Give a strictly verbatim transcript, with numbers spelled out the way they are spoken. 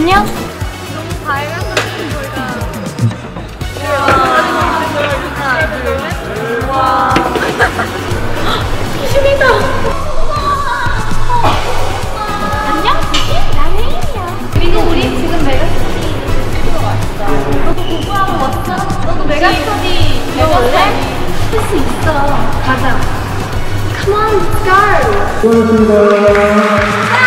안녕? 너무 밝아서 저희가 와 귀신이다. 안녕, 지지? 나는 혜인이야. 그리고 우리 지금 메가스터디 들어 왔어. 너도 공부하고 왔어? 너도 메가스터디 배워볼래? 할 수 있어. 가자. Come on, let's go. 수고하셨습니다.